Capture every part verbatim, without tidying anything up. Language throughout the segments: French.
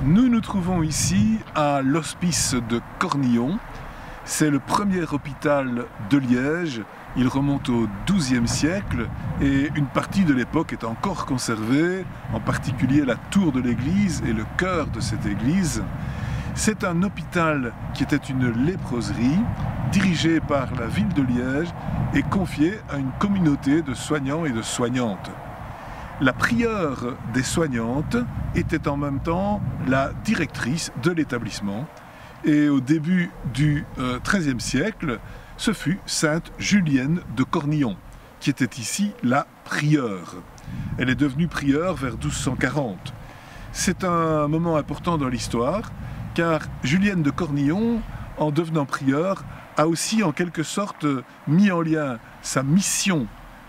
Nous nous trouvons ici à l'hospice de Cornillon. C'est le premier hôpital de Liège. Il remonte au douzième siècle et une partie de l'époque est encore conservée, en particulier la tour de l'église et le chœur de cette église. C'est un hôpital qui était une léproserie, dirigé par la ville de Liège et confié à une communauté de soignants et de soignantes. La prieure des soignantes était en même temps la directrice de l'établissement. Et au début du treizième siècle, ce fut sainte Julienne de Cornillon, qui était ici la prieure. Elle est devenue prieure vers douze cent quarante. C'est un moment important dans l'histoire, car Julienne de Cornillon, en devenant prieure, a aussi en quelque sorte mis en lien sa mission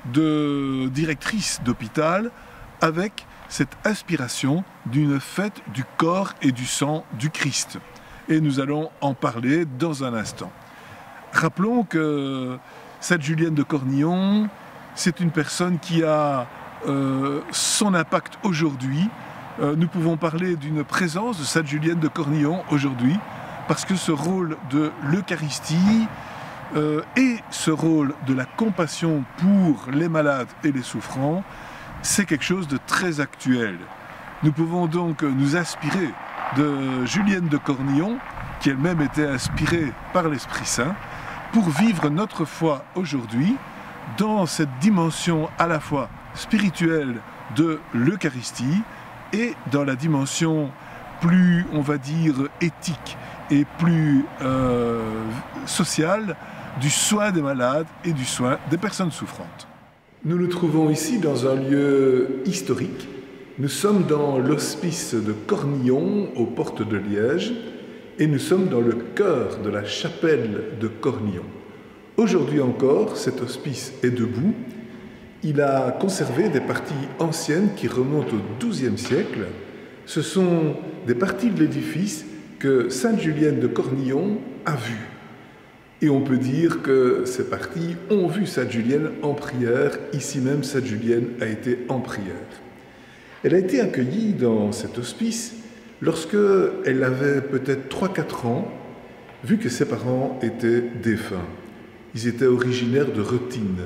de directrice d'hôpital avec cette inspiration d'une fête du corps et du sang du Christ. Et nous allons en parler dans un instant. Rappelons que sainte Julienne de Cornillon, c'est une personne qui a euh, son impact aujourd'hui. Euh, nous pouvons parler d'une présence de sainte Julienne de Cornillon aujourd'hui, parce que ce rôle de l'Eucharistie euh, et ce rôle de la compassion pour les malades et les souffrants, c'est quelque chose de très actuel. Nous pouvons donc nous inspirer de Julienne de Cornillon, qui elle-même était inspirée par l'Esprit Saint, pour vivre notre foi aujourd'hui dans cette dimension à la fois spirituelle de l'Eucharistie et dans la dimension plus, on va dire, éthique et plus euh, sociale du soin des malades et du soin des personnes souffrantes. Nous nous trouvons ici dans un lieu historique. Nous sommes dans l'hospice de Cornillon, aux portes de Liège, et nous sommes dans le cœur de la chapelle de Cornillon. Aujourd'hui encore, cet hospice est debout. Il a conservé des parties anciennes qui remontent au douzième siècle. Ce sont des parties de l'édifice que sainte Julienne de Cornillon a vues. Et on peut dire que ces parties ont vu sainte Julienne en prière. Ici même, sainte Julienne a été en prière. Elle a été accueillie dans cet hospice lorsque elle avait peut-être trois quatre ans, vu que ses parents étaient défunts. Ils étaient originaires de Rethines.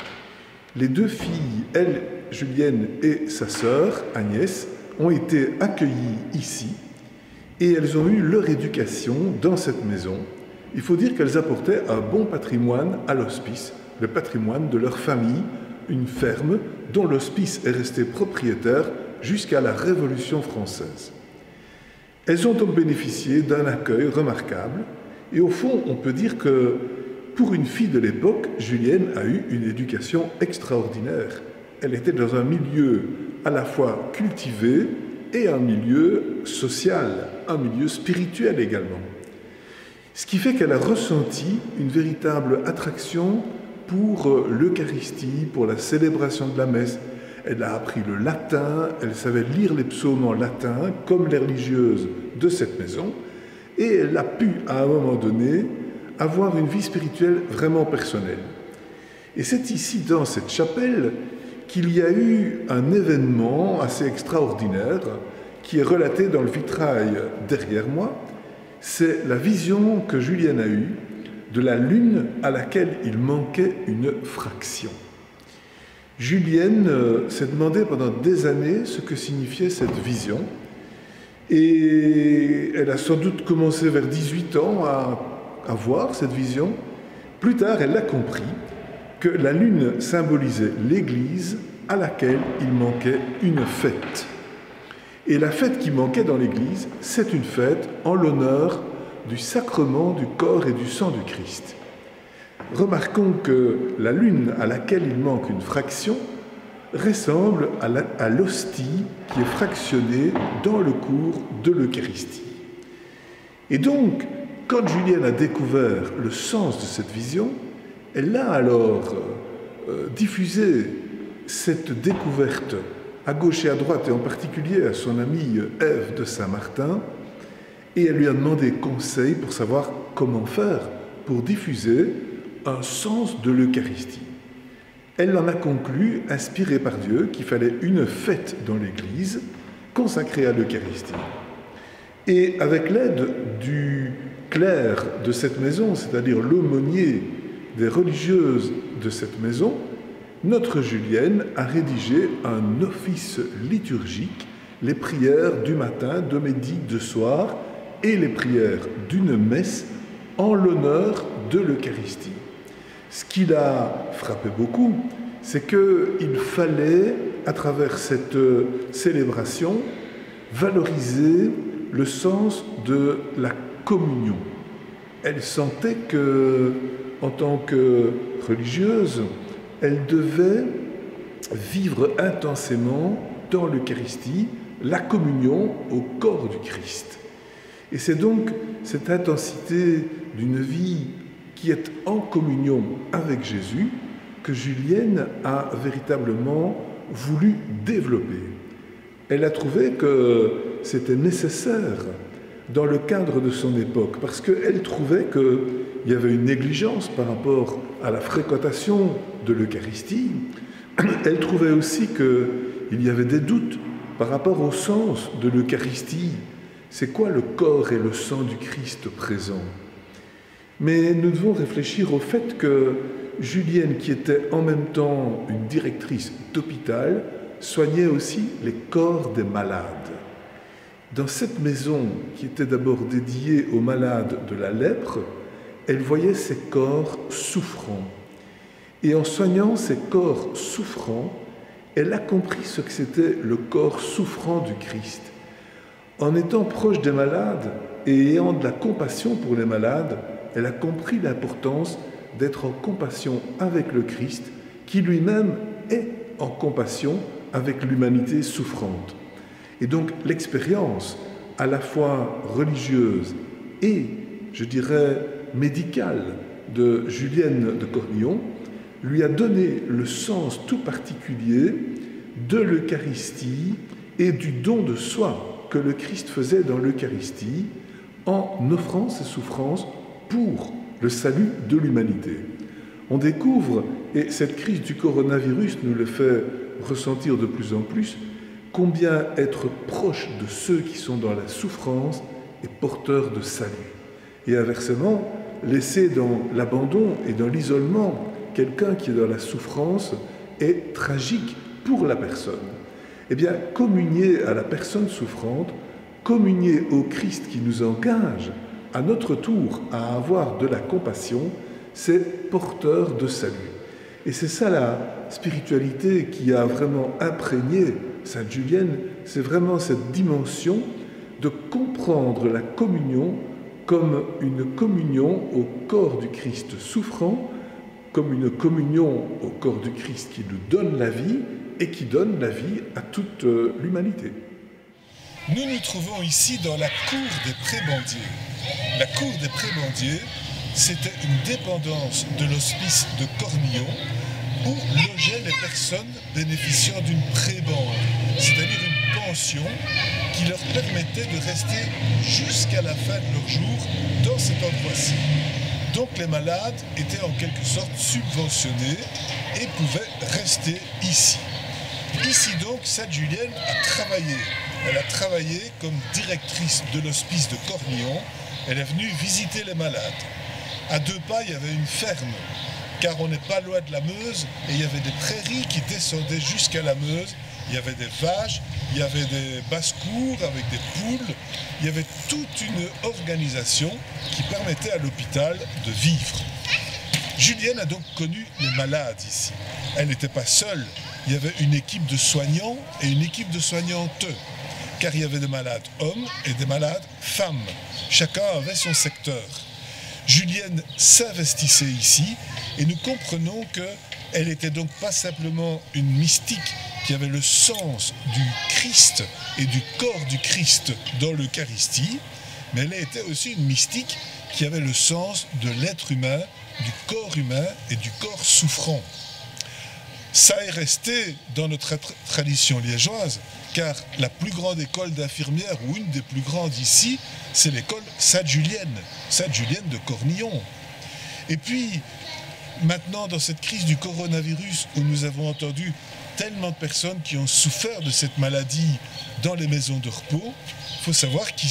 Les deux filles, elle, Julienne, et sa sœur, Agnès, ont été accueillies ici et elles ont eu leur éducation dans cette maison. Il faut dire qu'elles apportaient un bon patrimoine à l'hospice, le patrimoine de leur famille, une ferme dont l'hospice est resté propriétaire jusqu'à la Révolution française. Elles ont donc bénéficié d'un accueil remarquable et au fond, on peut dire que pour une fille de l'époque, Julienne a eu une éducation extraordinaire. Elle était dans un milieu à la fois cultivé et un milieu social, un milieu spirituel également. Ce qui fait qu'elle a ressenti une véritable attraction pour l'Eucharistie, pour la célébration de la messe. Elle a appris le latin, elle savait lire les psaumes en latin, comme les religieuses de cette maison, et elle a pu, à un moment donné, avoir une vie spirituelle vraiment personnelle. Et c'est ici, dans cette chapelle, qu'il y a eu un événement assez extraordinaire qui est relaté dans le vitrail derrière moi. C'est la vision que Julienne a eue de la lune à laquelle il manquait une fraction. Julienne s'est demandé pendant des années ce que signifiait cette vision et elle a sans doute commencé vers dix-huit ans à, à voir cette vision. Plus tard, elle a compris que la lune symbolisait l'Église à laquelle il manquait une fête. Et la fête qui manquait dans l'Église, c'est une fête en l'honneur du sacrement du corps et du sang du Christ. Remarquons que la lune à laquelle il manque une fraction ressemble à l'hostie qui est fractionnée dans le cours de l'Eucharistie. Et donc, quand Julienne a découvert le sens de cette vision, elle a alors euh, diffusé cette découverte à gauche et à droite, et en particulier à son amie Ève de Saint-Martin, et elle lui a demandé conseil pour savoir comment faire pour diffuser un sens de l'Eucharistie. Elle en a conclu, inspirée par Dieu, qu'il fallait une fête dans l'Église consacrée à l'Eucharistie. Et avec l'aide du clerc de cette maison, c'est-à-dire l'aumônier des religieuses de cette maison, notre Julienne a rédigé un office liturgique, les prières du matin, de midi, de soir, et les prières d'une messe en l'honneur de l'Eucharistie. Ce qui l'a frappé beaucoup, c'est qu'il fallait, à travers cette célébration, valoriser le sens de la communion. Elle sentait que, en tant que religieuse, elle devait vivre intensément dans l'Eucharistie la communion au corps du Christ. Et c'est donc cette intensité d'une vie qui est en communion avec Jésus que Julienne a véritablement voulu développer. Elle a trouvé que c'était nécessaire dans le cadre de son époque, parce qu'elle trouvait qu'il y avait une négligence par rapport à la fréquentation de l'Eucharistie. Elle trouvait aussi qu'il y avait des doutes par rapport au sens de l'Eucharistie. C'est quoi le corps et le sang du Christ présent? Mais nous devons réfléchir au fait que Julienne, qui était en même temps une directrice d'hôpital, soignait aussi les corps des malades. Dans cette maison, qui était d'abord dédiée aux malades de la lèpre, elle voyait ces corps souffrants. Et en soignant ces corps souffrants, elle a compris ce que c'était le corps souffrant du Christ. En étant proche des malades et ayant de la compassion pour les malades, elle a compris l'importance d'être en compassion avec le Christ, qui lui-même est en compassion avec l'humanité souffrante. Et donc l'expérience à la fois religieuse et, je dirais, médicale de Julienne de Cornillon lui a donné le sens tout particulier de l'Eucharistie et du don de soi que le Christ faisait dans l'Eucharistie en offrant ses souffrances pour le salut de l'humanité. On découvre, et cette crise du coronavirus nous le fait ressentir de plus en plus, combien être proche de ceux qui sont dans la souffrance est porteur de salut. Et inversement, laisser dans l'abandon et dans l'isolement quelqu'un qui est dans la souffrance est tragique pour la personne. Eh bien, communier à la personne souffrante, communier au Christ qui nous engage à notre tour à avoir de la compassion, c'est porteur de salut. Et c'est ça la spiritualité qui a vraiment imprégné Sainte Julienne, c'est vraiment cette dimension de comprendre la communion comme une communion au corps du Christ souffrant, comme une communion au corps du Christ qui nous donne la vie et qui donne la vie à toute l'humanité. Nous nous trouvons ici dans la cour des Prébendiers. La cour des Prébendiers, c'était une dépendance de l'hospice de Cornillon où logeaient les personnes bénéficiant d'une prébende, c'est-à-dire une pension qui leur permettait de rester jusqu'à la fin de leur jour dans cet endroit-ci. Donc les malades étaient en quelque sorte subventionnés et pouvaient rester ici. Ici donc, Sainte Julienne a travaillé. Elle a travaillé comme directrice de l'hospice de Cornillon. Elle est venue visiter les malades. À deux pas, il y avait une ferme, car on n'est pas loin de la Meuse, et il y avait des prairies qui descendaient jusqu'à la Meuse. Il y avait des vaches, il y avait des basses-cours avec des poules. Il y avait toute une organisation qui permettait à l'hôpital de vivre. Julienne a donc connu les malades ici. Elle n'était pas seule. Il y avait une équipe de soignants et une équipe de soignantes, car il y avait des malades hommes et des malades femmes. Chacun avait son secteur. Julienne s'investissait ici et nous comprenons qu'elle n'était donc pas simplement une mystique qui avait le sens du Christ et du corps du Christ dans l'Eucharistie, mais elle était aussi une mystique qui avait le sens de l'être humain, du corps humain et du corps souffrant. Ça est resté dans notre tradition liégeoise, car la plus grande école d'infirmières, ou une des plus grandes ici, c'est l'école Sainte-Julienne, Sainte-Julienne de Cornillon. Et puis, maintenant, dans cette crise du coronavirus, où nous avons entendu tellement de personnes qui ont souffert de cette maladie dans les maisons de repos, il faut savoir qu'ici,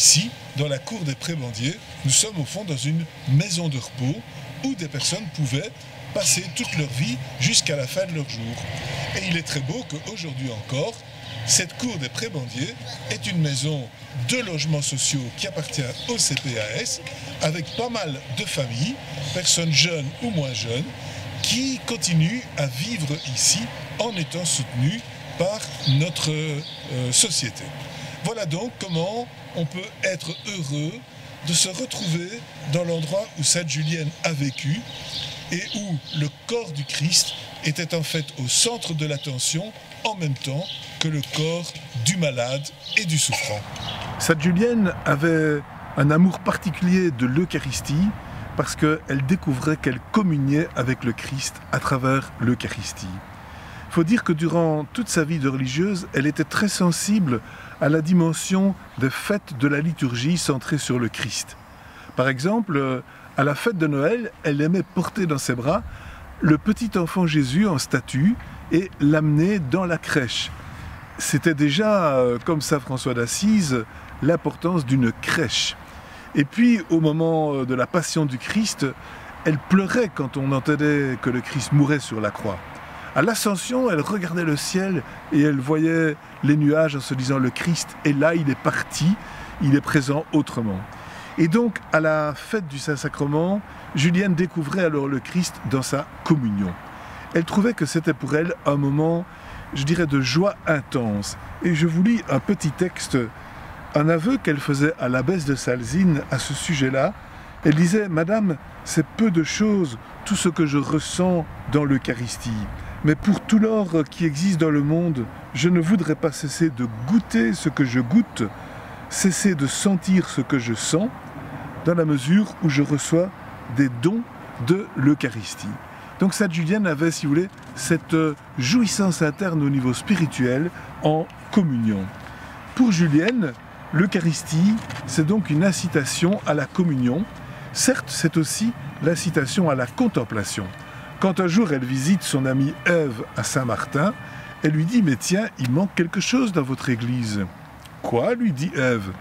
dans la cour des prébendiers, nous sommes au fond dans une maison de repos où des personnes pouvaient passer toute leur vie jusqu'à la fin de leur jour. Et il est très beau qu'aujourd'hui encore, cette cour des prébendiers est une maison de logements sociaux qui appartient au C P A S, avec pas mal de familles, personnes jeunes ou moins jeunes, qui continuent à vivre ici en étant soutenues par notre euh, société. Voilà donc comment on peut être heureux de se retrouver dans l'endroit où Sainte Julienne a vécu et où le corps du Christ était en fait au centre de l'attention en même temps que le corps du malade et du souffrant. Sainte Julienne avait un amour particulier de l'Eucharistie parce qu'elle découvrait qu'elle communiait avec le Christ à travers l'Eucharistie. Il faut dire que durant toute sa vie de religieuse, elle était très sensible à la dimension des fêtes de la liturgie centrée sur le Christ. Par exemple, à la fête de Noël, elle aimait porter dans ses bras le petit enfant Jésus en statue et l'amener dans la crèche. C'était déjà, comme saint François d'Assise, l'importance d'une crèche. Et puis, au moment de la passion du Christ, elle pleurait quand on entendait que le Christ mourait sur la croix. À l'Ascension, elle regardait le ciel et elle voyait les nuages en se disant « Le Christ est là, il est parti, il est présent autrement ». Et donc, à la fête du Saint-Sacrement, Julienne découvrait alors le Christ dans sa communion. Elle trouvait que c'était pour elle un moment, je dirais, de joie intense. Et je vous lis un petit texte, un aveu qu'elle faisait à l'abbesse de Salzine à ce sujet-là. Elle disait « Madame, c'est peu de choses, tout ce que je ressens dans l'Eucharistie. Mais pour tout l'or qui existe dans le monde, je ne voudrais pas cesser de goûter ce que je goûte, cesser de sentir ce que je sens, dans la mesure où je reçois des dons de l'Eucharistie. » Donc Sainte Julienne avait, si vous voulez, cette jouissance interne au niveau spirituel en communion. Pour Julienne, l'Eucharistie, c'est donc une incitation à la communion. Certes, c'est aussi l'incitation à la contemplation. Quand un jour elle visite son amie Ève à Saint-Martin, elle lui dit « Mais tiens, il manque quelque chose dans votre église. »« Quoi ?» lui dit Ève.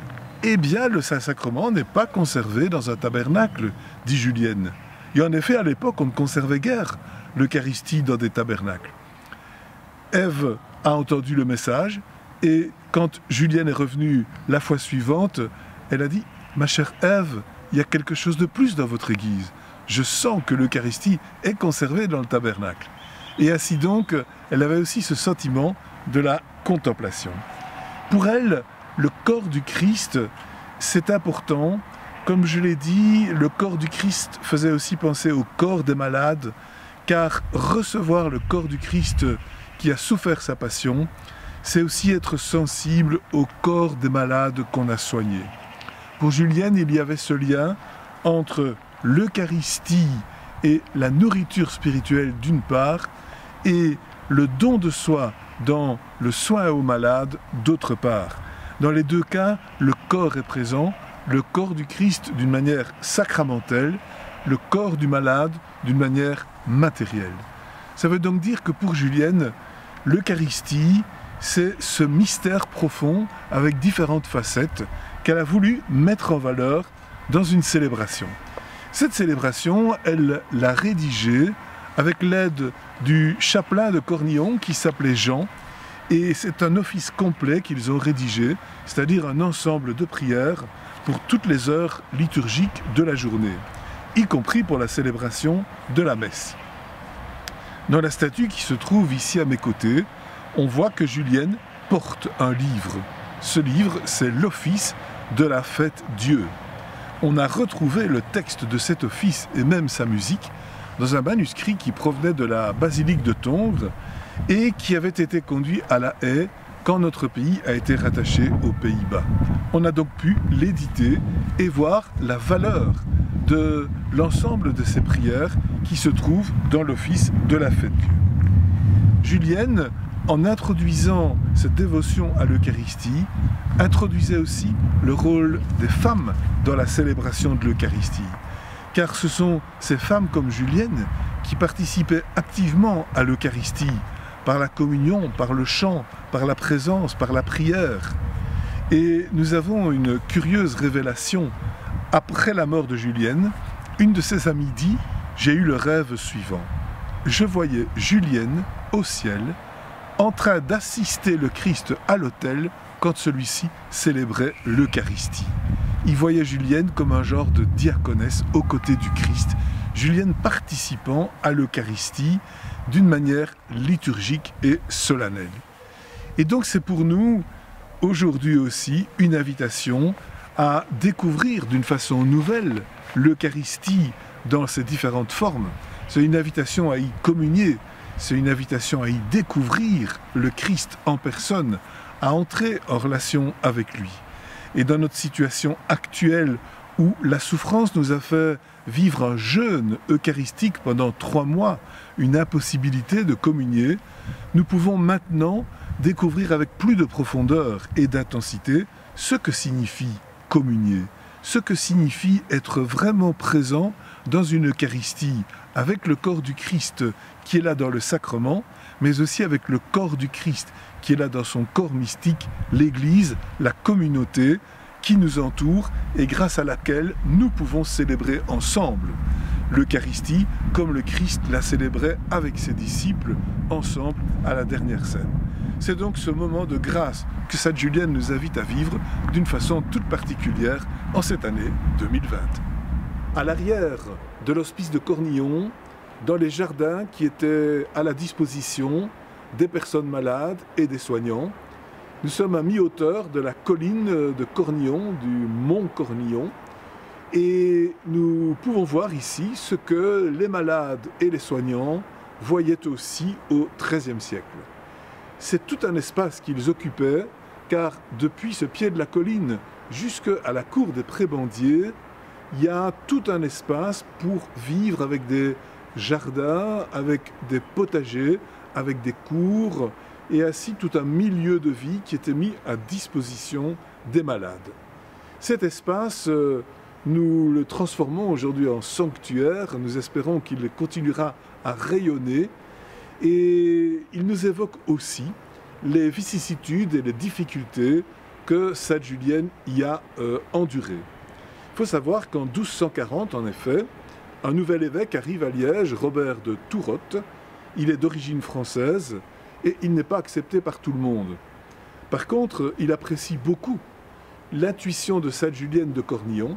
« Eh bien, le Saint-Sacrement n'est pas conservé dans un tabernacle, dit Julienne. Et en effet, à l'époque, on ne conservait guère l'Eucharistie dans des tabernacles. » Ève a entendu le message et quand Julienne est revenue la fois suivante, elle a dit « Ma chère Ève, il y a quelque chose de plus dans votre église. Je sens que l'Eucharistie est conservée dans le tabernacle. » Et ainsi donc, elle avait aussi ce sentiment de la contemplation. Pour elle, le corps du Christ, c'est important. Comme je l'ai dit, le corps du Christ faisait aussi penser au corps des malades, car recevoir le corps du Christ qui a souffert sa passion, c'est aussi être sensible au corps des malades qu'on a soignés. Pour Julienne, il y avait ce lien entre l'Eucharistie et la nourriture spirituelle d'une part, et le don de soi dans le soin aux malades d'autre part. Dans les deux cas, le corps est présent, le corps du Christ d'une manière sacramentelle, le corps du malade d'une manière matérielle. Ça veut donc dire que pour Julienne, l'Eucharistie, c'est ce mystère profond avec différentes facettes qu'elle a voulu mettre en valeur dans une célébration. Cette célébration, elle l'a rédigée avec l'aide du chapelain de Cornillon qui s'appelait Jean, et c'est un office complet qu'ils ont rédigé, c'est-à-dire un ensemble de prières pour toutes les heures liturgiques de la journée, y compris pour la célébration de la messe. Dans la statue qui se trouve ici à mes côtés, on voit que Julienne porte un livre. Ce livre, c'est l'office de la fête Dieu. On a retrouvé le texte de cet office et même sa musique dans un manuscrit qui provenait de la basilique de Tongres et qui avait été conduit à La Haye quand notre pays a été rattaché aux Pays-Bas. On a donc pu l'éditer et voir la valeur de l'ensemble de ces prières qui se trouvent dans l'office de la fête Dieu. Julienne, en introduisant cette dévotion à l'Eucharistie, introduisait aussi le rôle des femmes dans la célébration de l'Eucharistie. Car ce sont ces femmes comme Julienne qui participaient activement à l'Eucharistie, par la communion, par le chant, par la présence, par la prière. Et nous avons une curieuse révélation. Après la mort de Julienne, une de ses amies dit « J'ai eu le rêve suivant. Je voyais Julienne au ciel en train d'assister le Christ à l'autel quand celui-ci célébrait l'Eucharistie. Il voyait Julienne comme un genre de diaconesse aux côtés du Christ, Julienne participant à l'Eucharistie d'une manière liturgique et solennelle. Et donc c'est pour nous, aujourd'hui aussi, une invitation à découvrir d'une façon nouvelle l'Eucharistie dans ses différentes formes. C'est une invitation à y communier, c'est une invitation à y découvrir le Christ en personne, à entrer en relation avec lui. Et dans notre situation actuelle où la souffrance nous a fait vivre un jeûne eucharistique pendant trois mois, une impossibilité de communier, nous pouvons maintenant découvrir avec plus de profondeur et d'intensité ce que signifie communier, ce que signifie être vraiment présent dans une Eucharistie avec le corps du Christ qui est là dans le sacrement, mais aussi avec le corps du Christ qui est là dans son corps mystique, l'Église, la communauté qui nous entoure et grâce à laquelle nous pouvons célébrer ensemble l'Eucharistie comme le Christ la célébrait avec ses disciples ensemble à la dernière scène. C'est donc ce moment de grâce que Sainte Julienne nous invite à vivre d'une façon toute particulière en cette année deux mille vingt. À l'arrière de l'hospice de Cornillon, dans les jardins qui étaient à la disposition des personnes malades et des soignants, nous sommes à mi-hauteur de la colline de Cornillon, du mont Cornillon, et nous pouvons voir ici ce que les malades et les soignants voyaient aussi au treizième siècle. C'est tout un espace qu'ils occupaient, car depuis ce pied de la colline jusqu'à la cour des Prébendiers, il y a tout un espace pour vivre avec des jardins, avec des potagers, avec des cours, et ainsi tout un milieu de vie qui était mis à disposition des malades. Cet espace, nous le transformons aujourd'hui en sanctuaire, nous espérons qu'il continuera à rayonner, et il nous évoque aussi les vicissitudes et les difficultés que Sainte Julienne y a euh, endurées. Il faut savoir qu'en douze cent quarante, en effet, un nouvel évêque arrive à Liège, Robert de Tourotte. Il est d'origine française et il n'est pas accepté par tout le monde. Par contre, il apprécie beaucoup l'intuition de Sainte Julienne de Cornillon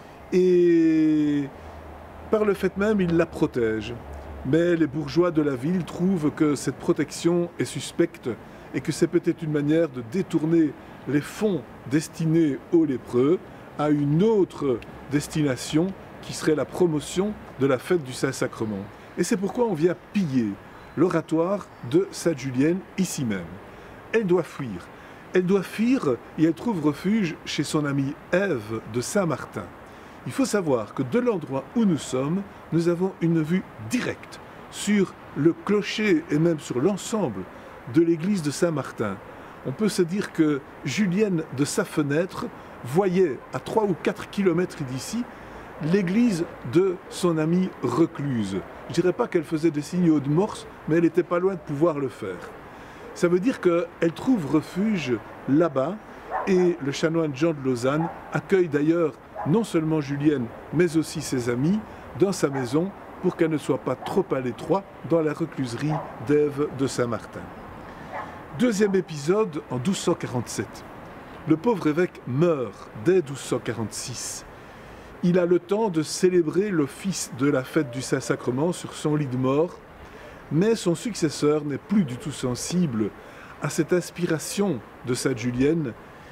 et par le fait même, il la protège. Mais les bourgeois de la ville trouvent que cette protection est suspecte et que c'est peut-être une manière de détourner les fonds destinés aux lépreux à une autre destination qui serait la promotion de la fête du Saint-Sacrement. Et c'est pourquoi on vient piller l'oratoire de Sainte Julienne ici même. Elle doit fuir. Elle doit fuir et elle trouve refuge chez son amie Ève de Saint-Martin. Il faut savoir que de l'endroit où nous sommes, nous avons une vue directe sur le clocher et même sur l'ensemble de l'église de Saint-Martin. On peut se dire que Julienne, de sa fenêtre, voyait à trois ou quatre kilomètres d'ici l'église de son amie recluse. Je ne dirais pas qu'elle faisait des signaux de morse, mais elle n'était pas loin de pouvoir le faire. Ça veut dire qu'elle trouve refuge là-bas et le chanoine Jean de Lausanne accueille d'ailleurs non seulement Julienne, mais aussi ses amis dans sa maison pour qu'elle ne soit pas trop à l'étroit dans la recluserie d'Ève de Saint-Martin. Deuxième épisode en douze cent quarante-sept. Le pauvre évêque meurt dès douze cent quarante-six. Il a le temps de célébrer l'office de la fête du Saint-Sacrement sur son lit de mort, mais son successeur n'est plus du tout sensible à cette inspiration de Sainte Julienne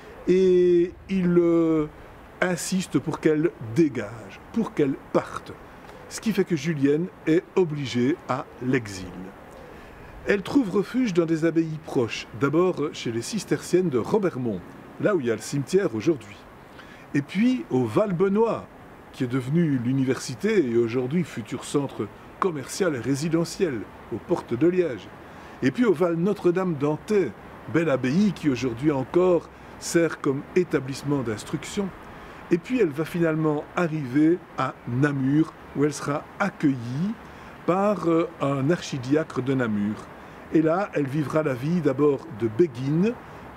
et il euh, insiste pour qu'elle dégage, pour qu'elle parte. Ce qui fait que Julienne est obligée à l'exil. Elle trouve refuge dans des abbayes proches, d'abord chez les cisterciennes de Robermont, là où il y a le cimetière aujourd'hui. Et puis au Val-Benoît, qui est devenu l'université et aujourd'hui futur centre commercial et résidentiel, aux portes de Liège. Et puis au Val Notre-Dame d'Antay, belle abbaye qui aujourd'hui encore sert comme établissement d'instruction. Et puis elle va finalement arriver à Namur, où elle sera accueillie par un archidiacre de Namur. Et là, elle vivra la vie d'abord de béguine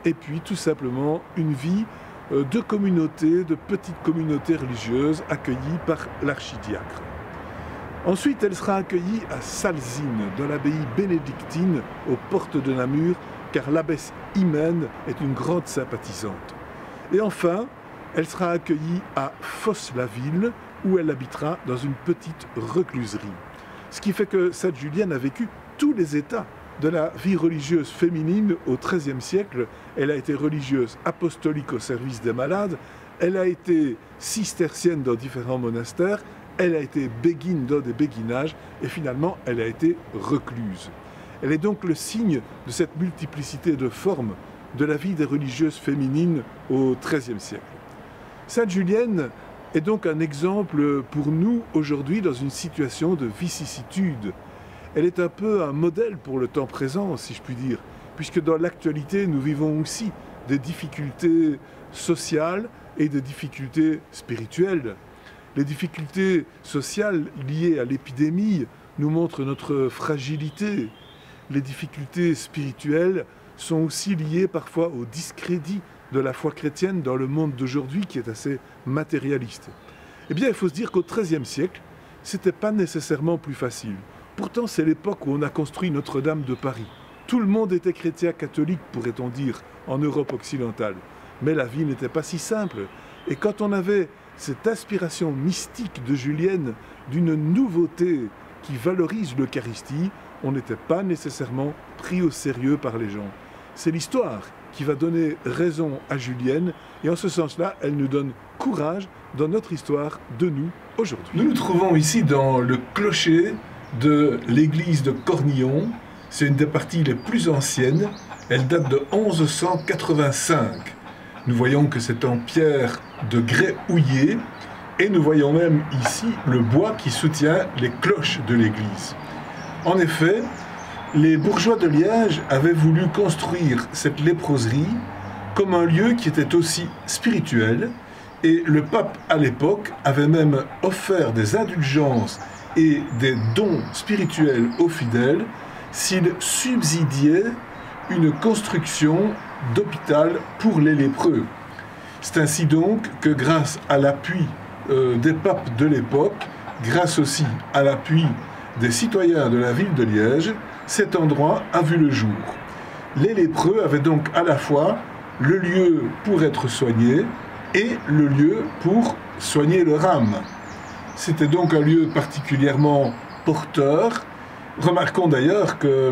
et puis tout simplement une vie de communauté, de petites communautés religieuses accueillies par l'archidiacre. Ensuite, elle sera accueillie à Salzine, dans l'abbaye bénédictine aux portes de Namur, car l'abbesse Hymène est une grande sympathisante. Et enfin, elle sera accueillie à Fosse-la-Ville, où elle habitera dans une petite recluserie. Ce qui fait que Sainte Julienne a vécu tous les états de la vie religieuse féminine au treizième siècle. Elle a été religieuse apostolique au service des malades, elle a été cistercienne dans différents monastères, elle a été béguine dans des béguinages et finalement elle a été recluse. Elle est donc le signe de cette multiplicité de formes de la vie des religieuses féminines au treizième siècle. Sainte Julienne est donc un exemple pour nous aujourd'hui dans une situation de vicissitude. Elle est un peu un modèle pour le temps présent, si je puis dire, puisque dans l'actualité, nous vivons aussi des difficultés sociales et des difficultés spirituelles. Les difficultés sociales liées à l'épidémie nous montrent notre fragilité. Les difficultés spirituelles sont aussi liées parfois au discrédit de la foi chrétienne dans le monde d'aujourd'hui qui est assez matérialiste. Eh bien, il faut se dire qu'au treizième siècle, ce n'était pas nécessairement plus facile. Pourtant, c'est l'époque où on a construit Notre-Dame de Paris. Tout le monde était chrétien catholique, pourrait-on dire, en Europe occidentale. Mais la vie n'était pas si simple. Et quand on avait cette inspiration mystique de Julienne, d'une nouveauté qui valorise l'Eucharistie, on n'était pas nécessairement pris au sérieux par les gens. C'est l'histoire qui va donner raison à Julienne, et en ce sens-là, elle nous donne courage dans notre histoire de nous aujourd'hui. Nous nous trouvons ici dans le clocher de l'église de Cornillon. C'est une des parties les plus anciennes. Elle date de onze cent quatre-vingt-cinq. Nous voyons que c'est en pierre de grès houillé, et nous voyons même ici le bois qui soutient les cloches de l'église. En effet, les bourgeois de Liège avaient voulu construire cette léproserie comme un lieu qui était aussi spirituel, et le pape à l'époque avait même offert des indulgences et des dons spirituels aux fidèles s'ils subsidiaient une construction d'hôpital pour les lépreux. C'est ainsi donc que grâce à l'appui euh, des papes de l'époque, grâce aussi à l'appui des citoyens de la ville de Liège, cet endroit a vu le jour. Les lépreux avaient donc à la fois le lieu pour être soignés et le lieu pour soigner leur âme. C'était donc un lieu particulièrement porteur. Remarquons d'ailleurs que,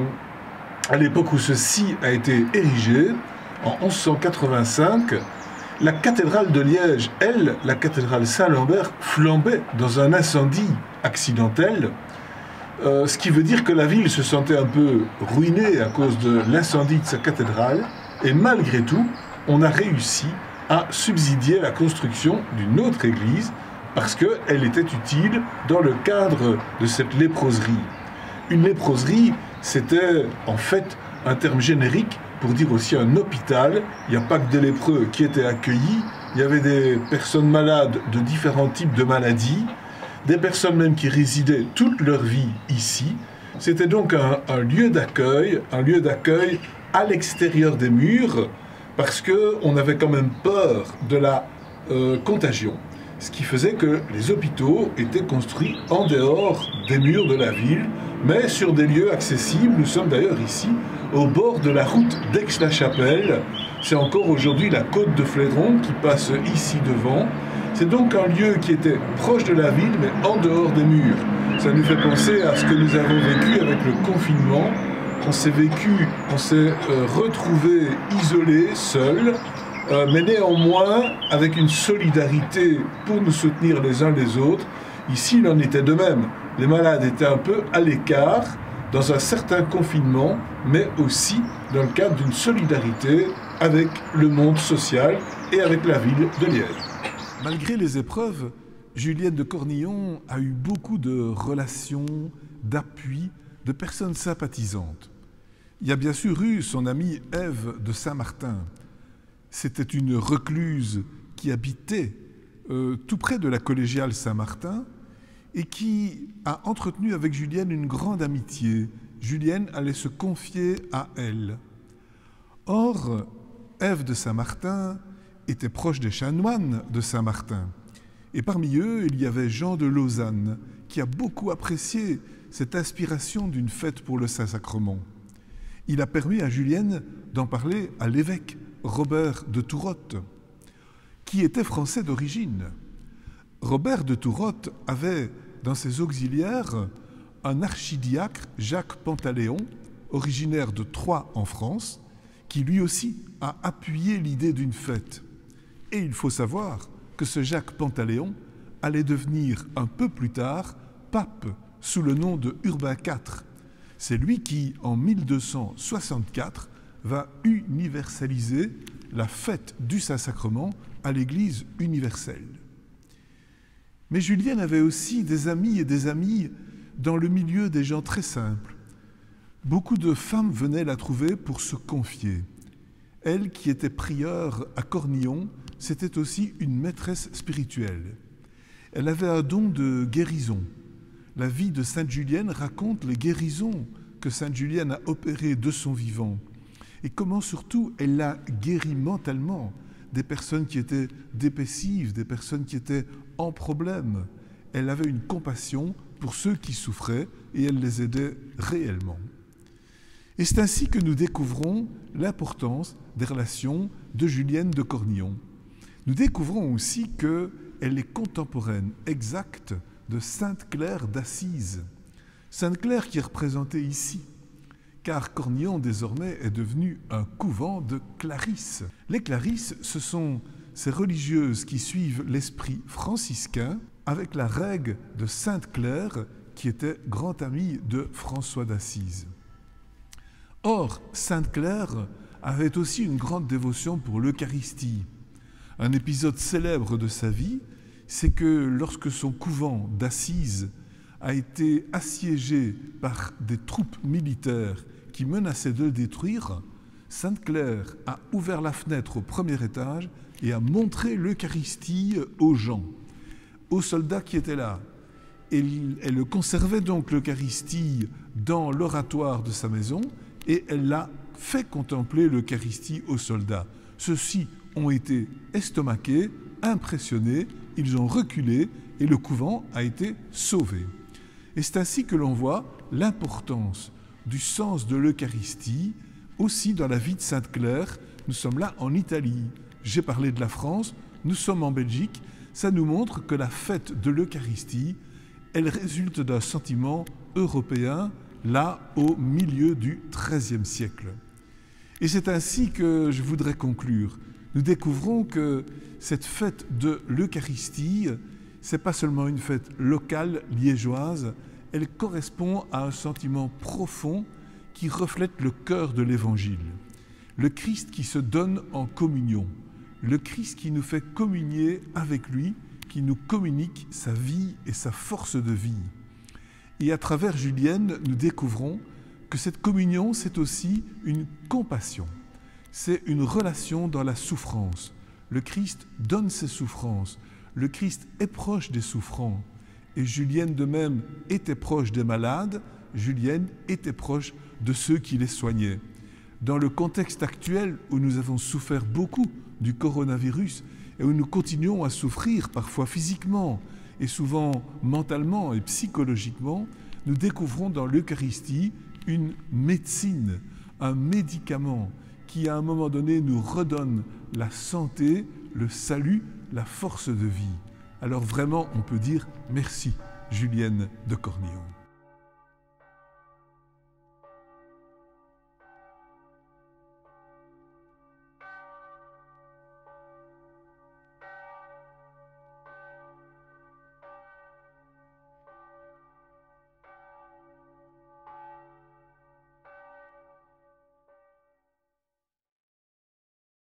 à l'époque où ceci a été érigé, en onze cent quatre-vingt-cinq, la cathédrale de Liège, elle, la cathédrale Saint-Lambert, flambait dans un incendie accidentel, euh, ce qui veut dire que la ville se sentait un peu ruinée à cause de l'incendie de sa cathédrale, et malgré tout, on a réussi à subsidier la construction d'une autre église, parce qu'elle était utile dans le cadre de cette léproserie. Une léproserie, c'était en fait un terme générique pour dire aussi un hôpital. Il n'y a pas que des lépreux qui étaient accueillis, il y avait des personnes malades de différents types de maladies, des personnes même qui résidaient toute leur vie ici. C'était donc un, un lieu d'accueil, un lieu d'accueil à l'extérieur des murs, parce qu'on avait quand même peur de la euh, contagion. Ce qui faisait que les hôpitaux étaient construits en dehors des murs de la ville, mais sur des lieux accessibles. Nous sommes d'ailleurs ici, au bord de la route d'Aix-la-Chapelle. C'est encore aujourd'hui la côte de Flédron qui passe ici devant. C'est donc un lieu qui était proche de la ville, mais en dehors des murs. Ça nous fait penser à ce que nous avons vécu avec le confinement. On s'est vécu, on s'est euh, retrouvé isolé, seul, Euh, mais néanmoins avec une solidarité pour nous soutenir les uns les autres. Ici, il en était de même. Les malades étaient un peu à l'écart, dans un certain confinement, mais aussi dans le cadre d'une solidarité avec le monde social et avec la ville de Liège. Malgré les épreuves, Julienne de Cornillon a eu beaucoup de relations, d'appui, de personnes sympathisantes. Il y a bien sûr eu son amie Ève de Saint-Martin. C'était une recluse qui habitait euh, tout près de la collégiale Saint-Martin et qui a entretenu avec Julienne une grande amitié. Julienne allait se confier à elle. Or, Ève de Saint-Martin était proche des chanoines de Saint-Martin. Et parmi eux, il y avait Jean de Lausanne, qui a beaucoup apprécié cette inspiration d'une fête pour le Saint-Sacrement. Il a permis à Julienne d'en parler à l'évêque Robert de Tourotte, qui était français d'origine. Robert de Tourotte avait dans ses auxiliaires un archidiacre, Jacques Pantaléon, originaire de Troyes en France, qui lui aussi a appuyé l'idée d'une fête. Et il faut savoir que ce Jacques Pantaléon allait devenir un peu plus tard pape sous le nom de Urbain quatre. C'est lui qui, en mille deux cent soixante-quatre, va universaliser la fête du Saint-Sacrement à l'Église universelle. Mais Julienne avait aussi des amis et des amies dans le milieu des gens très simples. Beaucoup de femmes venaient la trouver pour se confier. Elle, qui était prieure à Cornillon, c'était aussi une maîtresse spirituelle. Elle avait un don de guérison. La vie de Sainte Julienne raconte les guérisons que Sainte Julienne a opérées de son vivant et comment surtout elle a guéri mentalement des personnes qui étaient dépressives, des personnes qui étaient en problème. Elle avait une compassion pour ceux qui souffraient et elle les aidait réellement. Et c'est ainsi que nous découvrons l'importance des relations de Julienne de Cornillon. Nous découvrons aussi qu'elle est contemporaine exacte de Sainte Claire d'Assise. Sainte Claire qui est représentée ici, car Cornillon désormais est devenu un couvent de Clarisses. Les Clarisses, ce sont ces religieuses qui suivent l'esprit franciscain avec la règle de Sainte Claire qui était grande amie de François d'Assise. Or, Sainte Claire avait aussi une grande dévotion pour l'Eucharistie. Un épisode célèbre de sa vie, c'est que lorsque son couvent d'Assise a été assiégé par des troupes militaires qui menaçaient de le détruire, Sainte Claire a ouvert la fenêtre au premier étage et a montré l'Eucharistie aux gens, aux soldats qui étaient là. Et elle conservait donc l'Eucharistie dans l'oratoire de sa maison et elle l'a fait contempler l'Eucharistie aux soldats. Ceux-ci ont été estomaqués, impressionnés, ils ont reculé et le couvent a été sauvé. Et c'est ainsi que l'on voit l'importance du sens de l'Eucharistie aussi dans la vie de Sainte Claire. Nous sommes là en Italie. J'ai parlé de la France, nous sommes en Belgique. Ça nous montre que la fête de l'Eucharistie, elle résulte d'un sentiment européen, là au milieu du treizième siècle. Et c'est ainsi que je voudrais conclure. Nous découvrons que cette fête de l'Eucharistie, ce n'est pas seulement une fête locale liégeoise, elle correspond à un sentiment profond qui reflète le cœur de l'Évangile. Le Christ qui se donne en communion, le Christ qui nous fait communier avec lui, qui nous communique sa vie et sa force de vie. Et à travers Julienne, nous découvrons que cette communion, c'est aussi une compassion. C'est une relation dans la souffrance. Le Christ donne ses souffrances. Le Christ est proche des souffrants. Et Julienne, de même, était proche des malades. Julienne était proche de ceux qui les soignaient. Dans le contexte actuel où nous avons souffert beaucoup du coronavirus et où nous continuons à souffrir parfois physiquement et souvent mentalement et psychologiquement, nous découvrons dans l'Eucharistie une médecine, un médicament qui à un moment donné nous redonne la santé, le salut, la force de vie. Alors vraiment, on peut dire merci, Julienne de Cornillon.